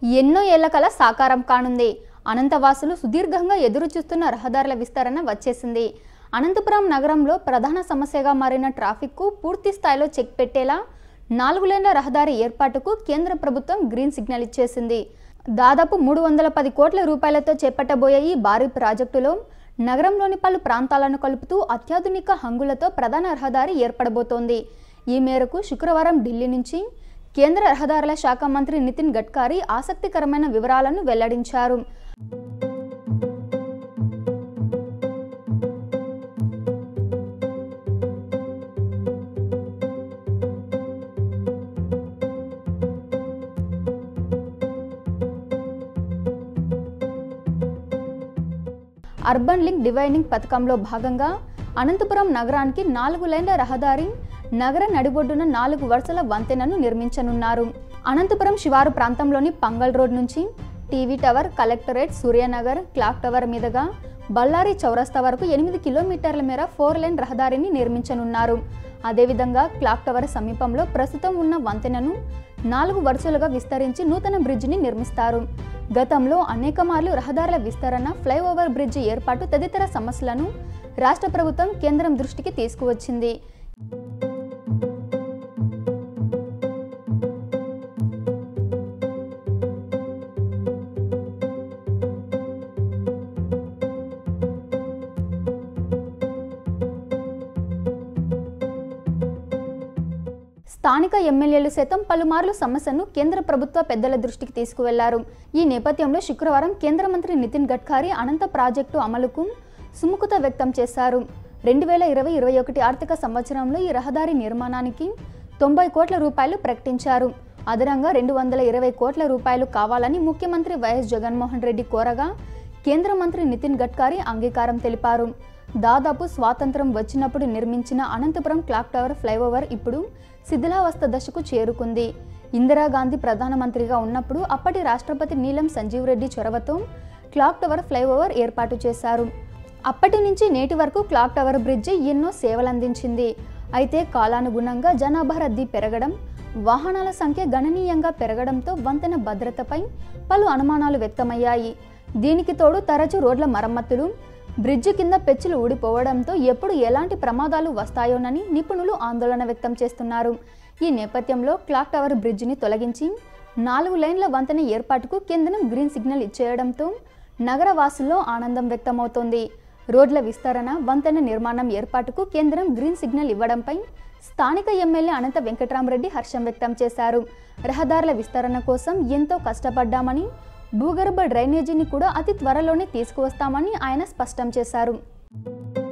ఎన్నో ఏళ్ల కల సాకారం కానుంది. అనంతవాసులు సుదీర్ఘంగా ఎదురు చూస్తున్న రహదారుల విస్తరణ వచ్చేసింది. అనంతపురం నగరంలో ప్రధాన సమస్యగా మారిన ట్రాఫిక్కు పూర్తి స్థాయిలో చెక్ పెట్టేలా 4 లేన్ల రహదారి ఏర్పాటుకు కేంద్ర ప్రభుత్వం గ్రీన్ సిగ్నల్ ఇచ్చేసింది. దాదాపు 310 కోట్ల రూపాయలతో చేపట్టబోయే ఈ భారీ ప్రాజెక్టులో నగరంలోని పలు ప్రాంతాలను కలుపుతూ అత్యాధునిక హంగులతో ప్రధాన రహదారి ఏర్పడబోతోంది. ఈ మేరకు శుక్రవారం ఢిల్లీ నుంచి కేంద్ర రహదారుల శాఖ మంత్రి నితిన్ గడ్కరీ ఆసక్తికరమైన వివరాలను వెల్లడించారు. అర్బన్ లింక్ డివైడింగ్ పథకంలో భాగంగా అనంతపురం నగరానికి 4 లేన్ల రహదారి, నగర నడిబొడ్డున 4 వరుసల వంతెనను నిర్మించనున్నారు. అనంతపురం శివారు ప్రాంతంలోని పంగల్ రోడ్ నుంచి TV tower, collectorate, Suryanagar, clock tower మీదుగా బళ్ళారి చౌరస్తా వరకు 8 కిలోమీటర్ల మేర 4 లేన్ రహదారిని నిర్మించనున్నారు. అదేవిధంగా క్లాక్ టవర్ సమీపంలో ప్రస్తుతం ఉన్న వంతెనను 4 వరుసలుగా విస్తరించి నూతన బ్రిడ్జిని నిర్మిస్తారు. గతంలో అనేక మార్లు రహదారుల విస్తరణ, ఫ్లైఓవర్ బ్రిడ్జి ఏర్పాటు తదితర సమస్యలను రాష్ట్ర ప్రభుత్వం కేంద్రం దృష్టికి తీసుకువచ్చింది. స్థానిక ఎమ్మెల్యేలు సైతం పలుమార్లు సమస్యను కేంద్ర ప్రభుత్వ పెద్దల దృష్టికి తీసుకువెళ్లారు. ఈ నేపథ్యంలో శుక్రవారం కేంద్ర మంత్రి నితిన్ గడ్కరీ అనంత ప్రాజెక్టు అమలుకు సుముఖత వ్యక్తం చేశారు. 2020-21 ఆర్థిక సంవత్సరంలో ఈ రహదారి నిర్మాణానికి 90 కోట్ల రూపాయలు ప్రకటించారు. అదనంగా 220 కోట్ల రూపాయలు కావాలని ముఖ్యమంత్రి వైఎస్ జగన్మోహన్ రెడ్డి కోరగా కేంద్ర మంత్రి నితిన్ గడ్కరీ అంగీకారం తెలిపారు. దాదాపు స్వాతంత్రం వచ్చినప్పుడు నిర్మించిన అనంతపురం క్లాక్ టవర్ ఫ్లైఓవర్ ఇప్పుడు శిథిలావస్థ దశకు చేరుకుంది. ఇందిరాగాంధీ ప్రధానమంత్రిగా ఉన్నప్పుడు అప్పటి రాష్ట్రపతి నీలం సంజీవ్ రెడ్డి చొరవతో క్లాక్ టవర్ ఫ్లైఓవర్ ఏర్పాటు చేశారు. అప్పటి నుంచి నేటి వరకు క్లాక్ టవర్ బ్రిడ్జి ఎన్నో సేవలందించింది. అయితే కాలానుగుణంగా జనాభా రద్దీ పెరగడం, వాహనాల సంఖ్య గణనీయంగా పెరగడంతో వంతెన భద్రతపై పలు అనుమానాలు వ్యక్తమయ్యాయి. దీనికి తోడు తరచూ రోడ్ల మరమ్మతులు, బ్రిడ్జి కింద పెచ్చులు ఊడిపోవడంతో ఎప్పుడు ఎలాంటి ప్రమాదాలు వస్తాయోనని నిపుణులు ఆందోళన వ్యక్తం చేస్తున్నారు. ఈ నేపథ్యంలో క్లాక్ టవర్ బ్రిడ్జిని తొలగించి 4 లేన్ల వంతెన ఏర్పాటుకు కేంద్రం గ్రీన్ సిగ్నల్ ఇచ్చేయడంతో నగర వాసుల్లో ఆనందం వ్యక్తమవుతోంది. రోడ్ల విస్తరణ, వంతెన నిర్మాణం ఏర్పాటుకు కేంద్రం గ్రీన్ సిగ్నల్ ఇవ్వడంపై స్థానిక ఎమ్మెల్యే అనంత వెంకట్రామరెడ్డి హర్షం వ్యక్తం చేశారు. రహదారుల విస్తరణ కోసం ఎంతో కష్టపడ్డామని, భూగర్భ డ్రైనేజీని కూడా అతి త్వరలోనే తీసుకువస్తామని ఆయన స్పష్టం చేశారు.